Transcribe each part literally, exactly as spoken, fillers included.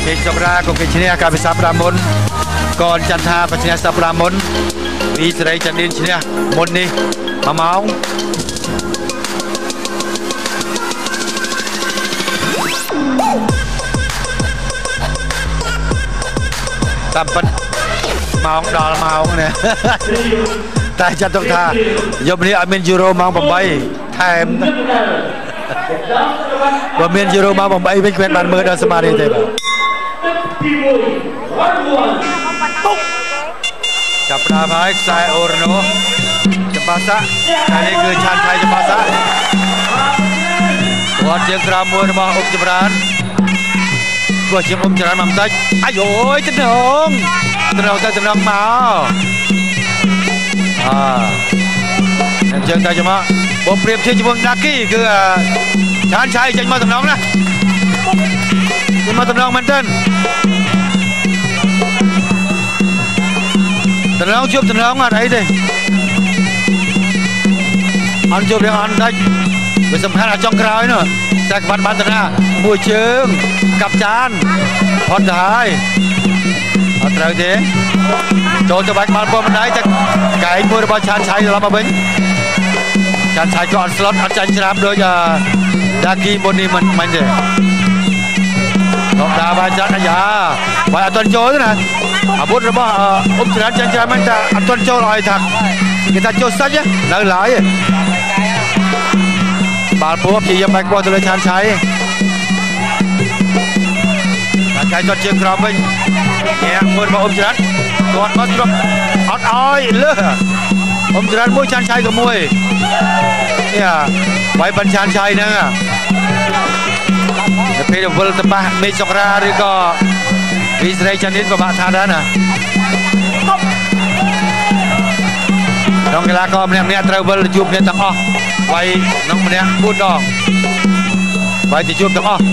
មេចក្រាក៏គេឈ្នះការពិសាប្រាមុនកនចន្ទថាក៏ឈ្នះសាប្រាមុនពីសេរីចាន់ឌិនឈ្នះមុននេះមួយម៉ោងតាមពិតម៉ោងដល់ម៉ោងនេះតែចាត់ទុកថាយប់នេះអត់មានយូរ៉ូម៉ោងeightថែមបើមានយូរ៉ូម៉ោងeightវិញគ្មានបានមើលដល់សមាធិទេបាទចាប់ផ្ដើមហើយខ្សែអូរ៉ាណូចំបាសាតែនេះគឺឆានឆៃចំបាសាគាត់ជាក្រៅមួយរបស់អ៊ុកចម្រើនគាត់ជាអ៊ុកចម្រើនមកបន្តិចអាយអូយទៅនងទៅនងទៅទៅនងមកអអញ្ចឹងទៅចាំមកបងប្រៀបជាជាមួយដាគីគឺឆានឆៃចេញមកតំណងណាចេញមកតំណងមែនទេតំណងជួបតំណងអត់អីទេអត់ជួបរឿងអត់ដាច់វាសំខាន់អាចុងក្រោយនោះតែក្បាត់បានតាណាមួយជើងកាប់ចានផុតទៅហើយអត់ត្រូវទេចូលទៅបាច់បាល់ពណ៌បណ្ដៃតែកែងមួយរបស់ឆានឆៃត្រឡប់មកវិញឆានឆៃក៏អត់ស្លុតអត់ចាញ់ច្រាបដូចដាគីមុននេះមិនមិនទេដល់បាចាត់អាយ៉ាបាយអត់ទាន់ចូលទេណាអាវុធរបស់អ៊ុំច្រានចាញ់ច្រាបមិនតែអត់ទាន់ចូលឲ្យថាគេថាចូលសាច់នៅឡើយបាល់ពណ៌ព្យាយាមបែកបោះទៅលើឆានឆៃឆានឆៃទាត់ជើងក្រោមវិញញាក់មួយរបស់អ៊ុំច្រានគាត់មកត្រប់អត់ឲ្យលើអ៊ុំច្រានមួយឆានឆៃក៏មួយនេះបាយបញ្ឆានឆៃហ្នឹងទៅពេលវិលទៅប៉ះមេចក្រាឬក៏វិស័យចាន់ឌិនក៏បាក់ថាដែរណាក្នុងកីឡាករម្នាក់ម្នាក់ត្រូវវិលជួបគ្នាទាំងអស់វាយក្នុងម្នាក់fourដងវាយទៅជួបទាំងអស់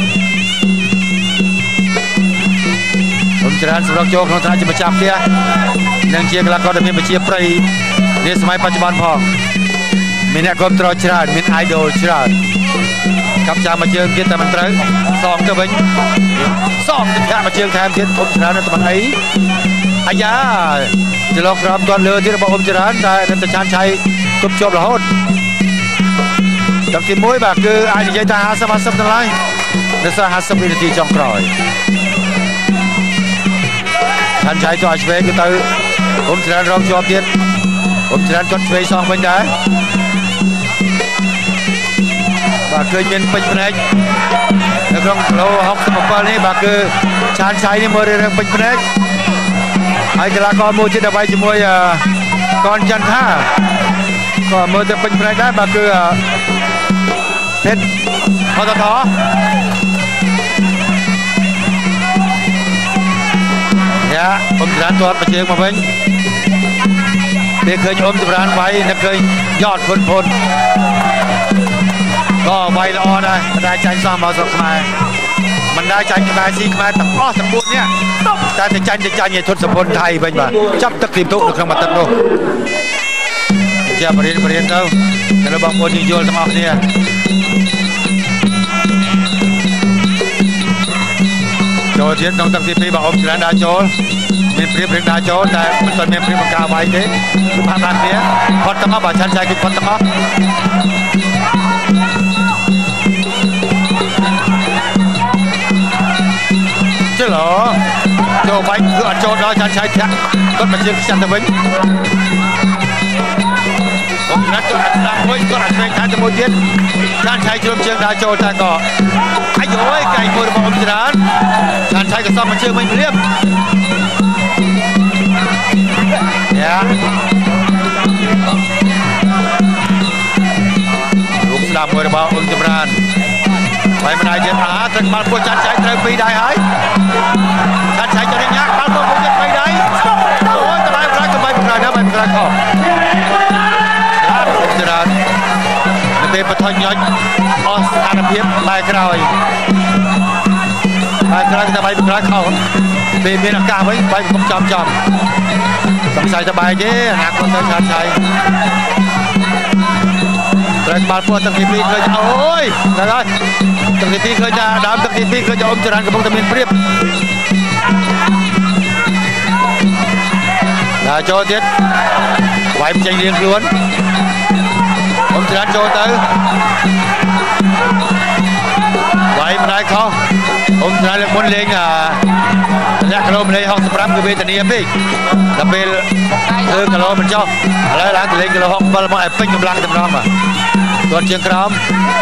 ខ្ញុំច្រើនសម្រាប់ចូលក្នុងថ្នាក់ជាម្ចាស់ផ្ទះនិងជាកីឡាករដែលមានប្រជាប្រិយនាសម័យបច្ចុប្បន្នផងមានអ្នកគ្រប់គ្រងច្រើនមាន idol ច្រើនកាប់ចាមកជើងទៀតតែមិនត្រូវសងទៅវិញសងទៅធាក់មកជើងថែមទៀតអ៊ុំច្រើនទៅមិនអីអាយ៉ាចន្លោះក្រោមទាន់លើទៀតរបស់អ៊ុំច្រើនតែនៅតែឆានឆៃទប់ជាប់រហូតដល់ទីមួយបាទគឺអាចនិយាយថាfifty fiftyទាំងឡាយនៅសល់fiftyវិនាទីចុងក្រោយឆានឆៃទៅឲ្យឆ្វេងគឺទៅអ៊ុំច្រើនរងជាប់ទៀតអ៊ុំច្រើនគាត់ឆ្វេងសងវិញដែរបាទឃើញមានពេញភ្នែកនៅក្នុងគីឡូsixty-sevenនេះបាទគឺឆានឆៃនេះមើលរឿងពេញភ្នែកហើយកីឡាករមួយទៀតដើម្បីជាមួយកនចន្ទថាក៏មើលទៅពេញភ្នែកដែរបាទគឺពេទ្យបតតយ៉ាអ៊ុំចម្រើនទាត់មកជើងមកវិញពេលឃើញអ៊ុំចម្រើនវាយនឹកឃើញយ៉តភុនភុនក៏វាយល្អដែរមិនដែលចាញ់សោះមកស្រុកខ្មែរមិនដែលចាញ់ខ្មែរស៊ីខ្មែរទាំងអស់ទាំងfourនាក់តែតែចាញ់ទៅចាញ់ឲ្យធុតសម្ពុនថៃវិញបាទចាប់ទឹកទីទុកនៅក្នុងមួយទឹកនោះជាបរិញ្ញាបរិញ្ញាទៅទៅបងប្អូនយើងយល់ទាំងអស់គ្នាចូលទៀតក្នុងទឹកទីtwoបងអ៊ុំច្រើនដើរចូលមានព្រៀបរៀងដើរចូលតែមិនទាន់មានព្រៀបបង្ការវាយទេគឺបានបានគ្នាផុតទាំងអស់បើឆានឆៃគឺផុតទាំងអស់ជិះឡចូលបាញ់គឺអត់ចូលដល់ឆានឆៃធាក់គាត់មកជើងខ្ចាត់ទៅវិញអ៊ុំច្រើនគាត់អត់ដាក់មួយគាត់អត់ឆ្វេងថែទៅមួយទៀតឆានឆៃជ្រុំជើងដើរចូលតែក៏អាយអូយកែងមួយរបស់អ៊ុំច្រើនឆានឆៃក៏សំមកជើងវិញព្រៀបយ៉ារូបស្ដាប់មួយរបស់អ៊ុំចម្រើនហើយមិនអាចទៀតអាទឹកបាល់ពោះចាត់ចែកត្រូវពីរដៃហើយចាត់ចែកទៅញ៉ាក់បាល់ពោះមួយទៀតពីរដៃអូយតើក្រោយទៅបាយក្រោយណាបាយក្រោយខោបាទអ៊ុំចម្រើននៅពេលបថុញញុចអស់ស្ថានភាពបាយក្រោយបាយក្រោយទៅបាយក្រោយខោពេលមានឱកាសវិញបាយកំចំចំសង្ស័យទៅបាយទេអនាគតទៅឆានឆៃ Rồi bàn phua tầng tí khơi ôi trời ơi tầng tí khơi ra đám tầng tí khơi cho ông Trần Công Tâm Miền Priệp là cho tiết quay một tranh riêng luôn ông Trần cho tới quay một đại không ông Trần là muốn lên à lẽ kalau mình học tập làm cái về tận đi tapiคือkalau mình cho lại là lên kalau học bao mọi pinกำลังจำลองmàตัวเชียงคราม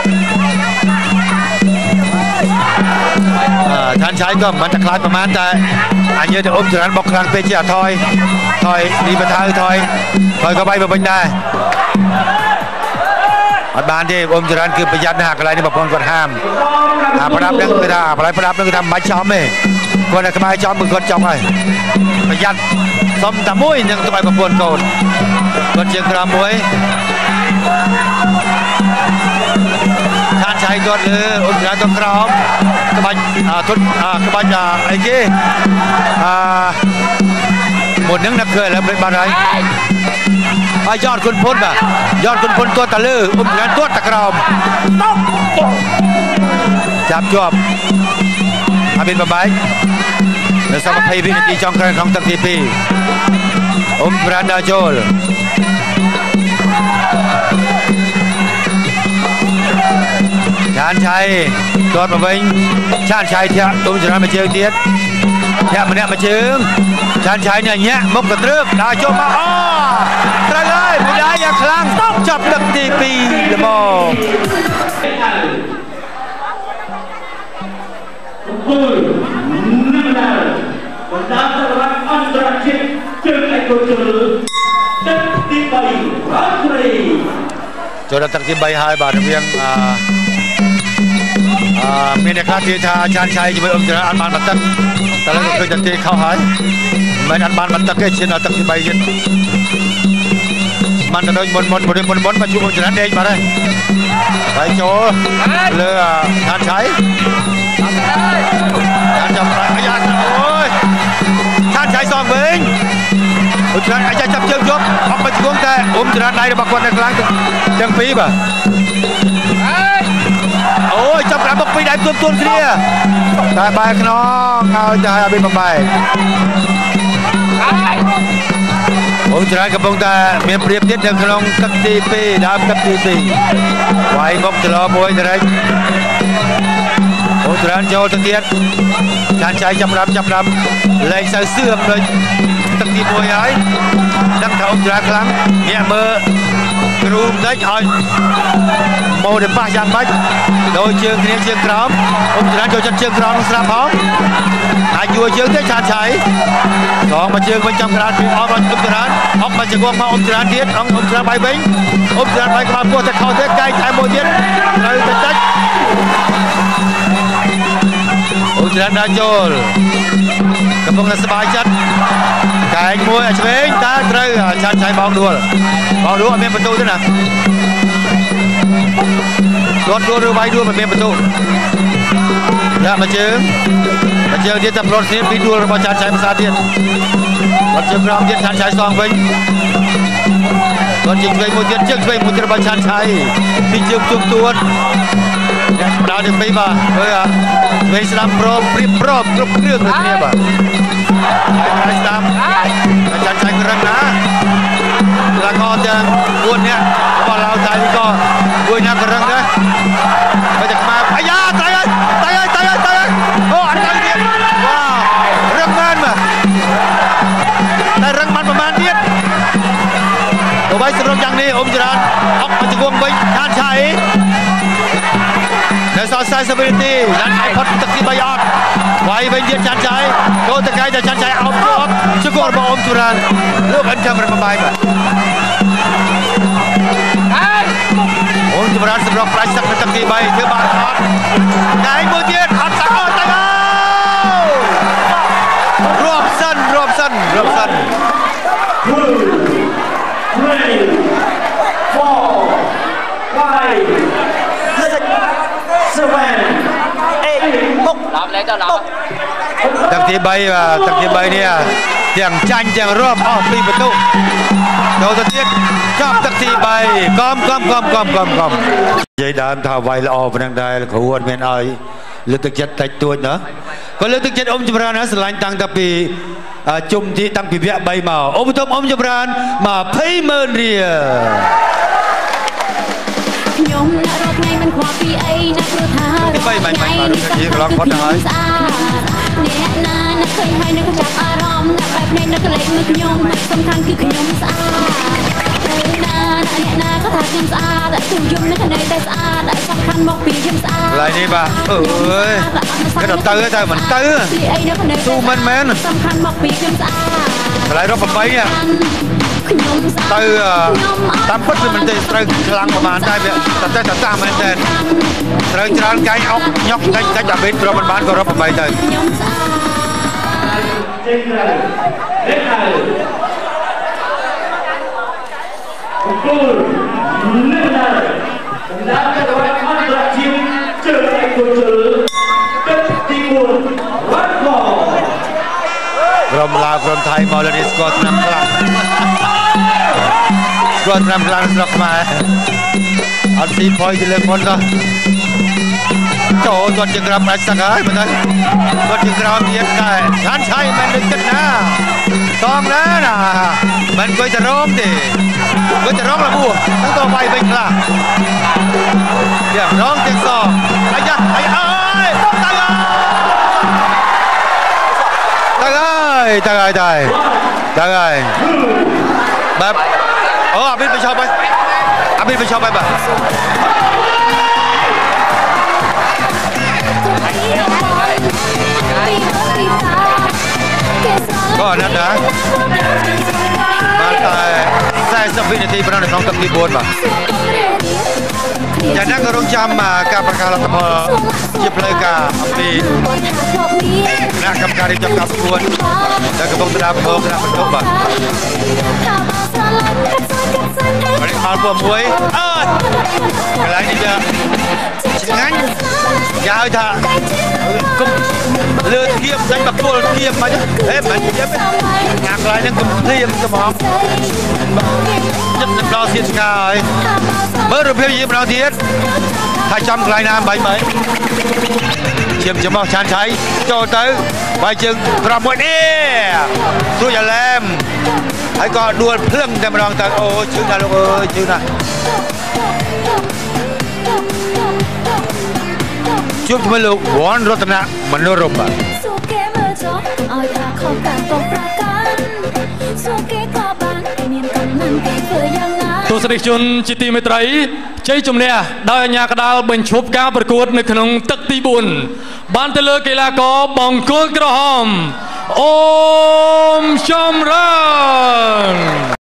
ท่านชายก็มันจะคลายประมาณแต่อันนี้เดี๋ยวอมจุนันบอกครั้งเป็นเจ้าถอยถอยดีประทายถอยถอยก็ไปแบบนี้ได้อันบ้านที่อมจุนันคือประหยัดหักอะไรนี่บอกคนกดห้ามประดับนั่งคือทำอะไรประดับนั่งคือทำใบช้อมเองคนอะไรก็ไม่ช้อมมือคนจ้องเลยประหยัดซ้อมตะมุ้ยยังตัวไปประปวนโกนคนเชียงครามมวยท่านชายก็เลยอมจุนันต้องครามกบฏทุนกบฏไอ้กี้หมดนึงนักเคยแล้วเป็นอะไรยอดคุณพ้นป่ะยอดคุณพ้นตัวตะลืออุ้มงานตัวตะกรอมจับจวบอาบินบะไบแล้วสมัครให้วินาทีจองกันของตักทีพีอุ้มบรันดาโจลชาญชัยตัวประวิงชาญชัยเที่ยตุ้มชนะมาเจอเทียดเที่ยมันเนี่ยมาเชิงชาญชัยเนี่ยเงี้ยมุกกระเทือกดาโจมาอ้อตระเลยไม่ได้อย่างครั้งต้องจับตักทีพีเลยมองJodoh tertibai hai bar yangមានអ្នកខ្លះនិយាយថាឆានឆៃជាមួយអ៊ំចរអត់បានបន្ទឹកតែលើឃើញតែគេខុសហើយមិនអត់បានបន្ទឹកទេឈានដល់ទឹកទីបីទៀតមិនទៅដូចមុនមុនមុនមុនមុនមកជួបអ៊ំចរដេកបាត់ហើយហើយចូលលើឆានឆៃឆានចាប់អាយ៉ាអូយឆានឆៃសងវិញអ៊ំចរអាយ៉ាចាប់ជើងយប់អត់មកជង្គង់តែអ៊ំចរដៃរបស់គាត់នៅខ្លាំងទាំងពីរបាទអូយចាប់ក្រាបមកពីដៃទួនទួនគ្នាតែបែរខ្នងឲ្យតែឲ្យបិទបែរអូចរាយកំពុងតែមានព្រៀបទៀតនៅក្នុងទឹកទីពីរដើមទឹកទីពីរវាយមកច្រឡំមួយទៅអូចរាយចូលទៅទៀតចានចៃចាប់ដាប់ចាប់ដាប់លេងសៅសឿមដូចទឹកទីមួយហើយដឹងថាអូចរាយខ្លាំងអ្នកមើលគ្រូបន្តិចឲ្យម៉ូដែលប៉ះយ៉ាងម៉េចដោយជើងគ្នាជើងក្រោមអ៊ំចរានចូលចិត្តជើងក្រោមស្រាប់ផងអាចយួរជើងទេឆានឆៃសងមកជើងវិញចំក្រានពីអស់អ៊ំចរានអស់មកជង្គង់មកអ៊ំចរានទៀតអ៊ំអ៊ំចរានបាយវិញអ៊ំចរានបាយក្បាលពោះតែខោទេកែងតែមួយទៀតត្រូវតែតិចអ៊ំចរានដាក់ចូលកំពុងតែសប្បាយចិត្តកែងមួយឲ្យឆ្វេងតើត្រូវឆានឆៃបោកដួលបោកដួលអត់មានបន្ទូទេណាដួលដួលឬវាយដួលមិនមានបន្ទូដាក់មកជើងមកជើងទៀតតែប្លន់គ្នាពីដួលរបស់ឆានឆៃភាសាទៀតគាត់ជើងក្រោមទៀតឆានឆៃសងវិញគាត់ជើងឆ្វេងមួយទៀតជើងឆ្វេងមួយទៀតរបស់ឆានឆៃពីជើងជុំទួនដល់ទៅពីបាទមើលវិញស្ដាំព្រមព្រៀបព្រមគ្រប់គ្រឿងដូចគ្នាបាទហើយស្ដាំឆានឆៃក្រឹងណាแล้วก็จะบวนเนี่ยพอเราตายก็บวนเนี่ยกระรังนะไปจากมาพยาตายเลยตายเลยตายเลยตายเลยโอ้อันนั้นเนี่ยว้าวเรื่องมันมาแต่เรื่องมันประมาณนี้ตัวใบสำรองอย่างนี้อมจรานออกมาจากวงใบชานชัยในซอยไซส์สปิริตี้ชานชัยพัดตะกี้ใบอดไว้เป็นเยือนชานชัยโดนตะไคร้แต่ชานชัยเอาตัวชุกอร์บอมจรานลูกอันจำเป็นประมาณแบบโอ้จุบรันสำรองปลายสักเป็นตะกี้ใบเธอบาดคอไงมือเทียนอัดสักก็ตายรวบสั้นรวบสั้นรวบสั้นตะกี้ใบว่ะตะกี้ใบเนี่ยទាំងចាញ់ទាំងរាប់អស់ពីបន្ទុកចូលទៅទៀតចាប់ទឹកទីបីកំកំកំកំកំកំនិយាយដើមថាវាយល្អប៉ុណ្ណឹងដែរគ្រូអត់មានឲ្យលើកទឹកចិត្តតិចតួចណាក៏លើកទឹកចិត្តអ៊ំចម្រើនណាស្រឡាញ់តាំងតែពីជុំទីតាំងពីវគ្គបីមកអ៊ំបន្ទប់អ៊ំចម្រើនមកភ័យម៉ឺនរៀលខ្ញុំរកថ្ងៃមិនខ្វល់ពីអីណាព្រោះថារកថ្ងៃនេះកន្លងផុតហើយអ្នកណាអ្នកឃើញហើយនឹងចាប់អារម្មណ៍អ្នកបែបនេះនៅកន្លែងមើលខ្ញុំសំខាន់គឺខ្ញុំស្អាតទៅណាអ្នកណាក៏ថាខ្ញុំស្អាតទូយំនៅខាងនេះតែស្អាតសំខាន់មកពីខ្ញុំស្អាតឡើយនេះបាទអើយគេទៅទៅតែមិនទៅទូមិនមែនសំខាន់មកពីខ្ញុំស្អាតកន្លែងរកប្របីខ្ញុំទៅតាមពិតវាមិនទេត្រូវខ្លាំងប្រហែលតែវាតែតែតាមមែនទេត្រូវច្រើនកាយអុកញុកកាច់កាច់អាបេតព្រមមិនបានក៏រកប្របីទៅខ្ញុំស្អាតចេញទៅលេខទៅគូលលេខទៅសម្រាប់តែរកអន្តរជាតិជើងឯកជើងទឹកទីបួនវ៉ាត់បលក្រុមឡាវក្រុមថៃមកលើនេះស្គាល់ឆ្នាំខ្លាំងស្គាល់ឆ្នាំខ្លាំងស្រុកខ្មែរអត់ស៊ីផុយទៅលើមុនក៏ចូលគាត់ជាក្រាបដាច់សឹកហើយមើលគាត់ជាក្រាបទៀតដែរឆានឆៃមិននឹកចិត្តណាតងណាណាមិនគួយទៅរងទេគួយទៅរងលបួទាំងតវាយវិញខ្លះយ៉ាងរងទាំងសអាយ៉ាអាយអើយទៅហើយទៅហើយទៅហើយទៅហើយបែបអូអាប៊ីនไปชอบไปអាប៊ីនไปชอบไปបាទก็นั่นนะมาแต่แค่สิบวินาทีประมาณสองตับที่บนบ่จากนั้นก็ต้องจำมาการประกาศรัฐบาลจีบเลยการปีคณะกรรมการที่จับการสกุลและกระทรวงตราบคณะบรรทุกบ่วันนี้มาพวกมวยเอออะไรนี่จะงั้นยาวท่ากุมเลือดเทียมนั่นแบบตัวเทียมมาจ้ะเฮ้ยมันเทียมงานอะไรนั่นกุมเทียมสมองจับน้ำดาวเทียนกายเมื่อเราเพียงยิ้มเราเทียนถ้าจำกลายน้ำใบไหมเชียมจะมองชานชัยโจเตอร์ใบจึงกระมวยนี่ตัวอย่าแหลมไอ้ก็ดวลเพลิ่งแต่มาลองแต่โอ้ชื่อน่ะลูกเอ้ยชื่อน่ะជួបជាមួយលោកវ៉ាន់រតនៈមនោរម្យទស្សនិកជនជាទីមេត្រីជ័យជំនះដោយអាជ្ញាកណ្ដាលបញ្ឈប់ការប្រកួតនៅក្នុងទឹកទីបួនបានទៅលើកីឡាករបង្គោលក្រហមអូមចម្រើន